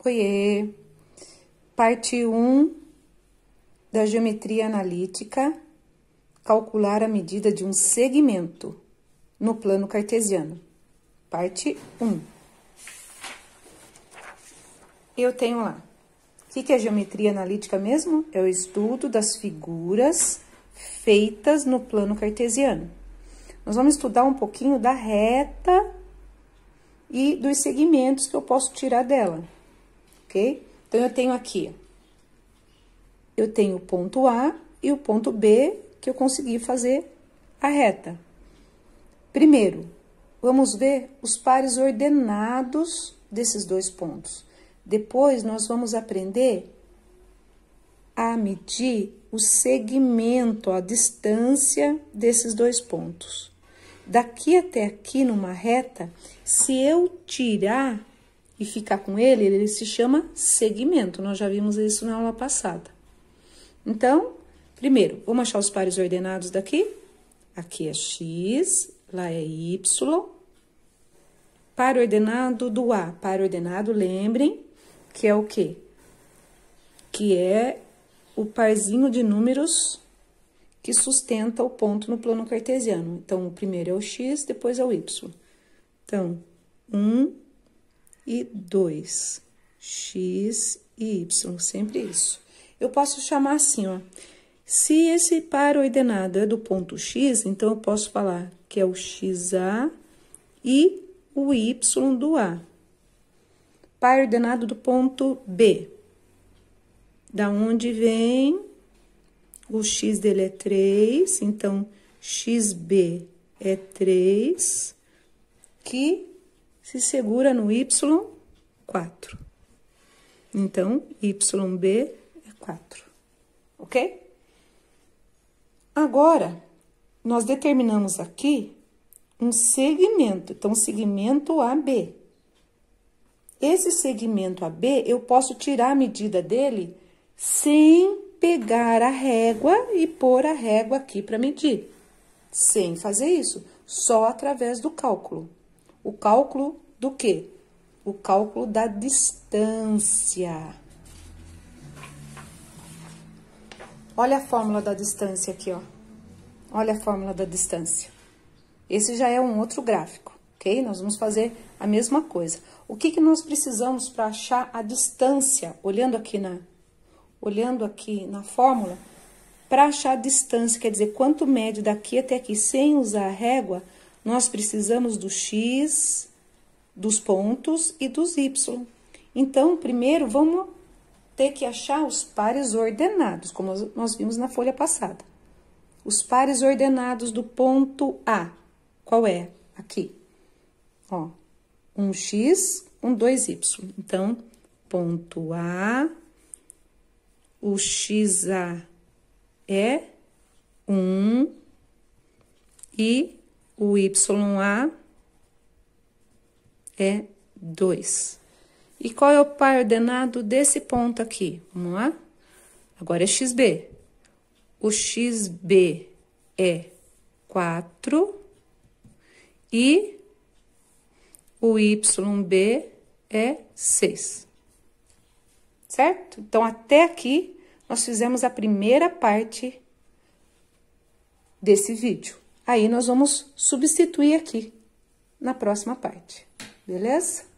Oiê! Parte 1 da geometria analítica, calcular a medida de um segmento no plano cartesiano. Parte 1. Eu tenho lá. O que é geometria analítica mesmo? É o estudo das figuras feitas no plano cartesiano. Nós vamos estudar um pouquinho da reta e dos segmentos que eu posso tirar dela, ok? Então, eu tenho aqui, eu tenho o ponto A e o ponto B, que eu consegui fazer a reta. Primeiro, vamos ver os pares ordenados desses dois pontos. Depois, nós vamos aprender a medir o segmento, a distância desses dois pontos. Daqui até aqui, numa reta, se eu tirar e ficar com ele se chama segmento. Nós já vimos isso na aula passada. Então, primeiro, vamos achar os pares ordenados daqui. Aqui é x, lá é y. Par ordenado do A. Par ordenado, lembrem, que é o quê? Que é o parzinho de números que sustenta o ponto no plano cartesiano. Então, o primeiro é o x, depois é o y. Então, 1 e 2, x e y, sempre isso. Eu posso chamar assim, ó. Se esse par ordenado é do ponto x, então eu posso falar que é o xa e o y do A. Par ordenado do ponto B. Da onde vem, o x dele é 3, então xb é 3, que se segura no y, 4. Então, yb é 4, ok? Agora, nós determinamos aqui um segmento, então, segmento AB. Esse segmento AB, eu posso tirar a medida dele sem pegar a régua e pôr a régua aqui para medir. Sem fazer isso, só através do cálculo. O cálculo do quê? O cálculo da distância. Olha a fórmula da distância aqui, ó. Olha a fórmula da distância. Esse já é um outro gráfico, ok? Nós vamos fazer a mesma coisa. O que nós precisamos para achar a distância? Olhando aqui na fórmula, para achar a distância, quer dizer, quanto mede daqui até aqui, sem usar a régua, nós precisamos do x, dos pontos e dos y. Então, primeiro, vamos ter que achar os pares ordenados, como nós vimos na folha passada. Os pares ordenados do ponto A. Qual é? Aqui. Ó, um x, um 2y. Então, ponto A, o xa é 1 e o ya é 2. E qual é o par ordenado desse ponto aqui? Vamos lá? Agora é xb. O xb é 4 e o yb é 6. Certo? Então, até aqui, nós fizemos a primeira parte desse vídeo. Aí, nós vamos substituir aqui na próxima parte, beleza?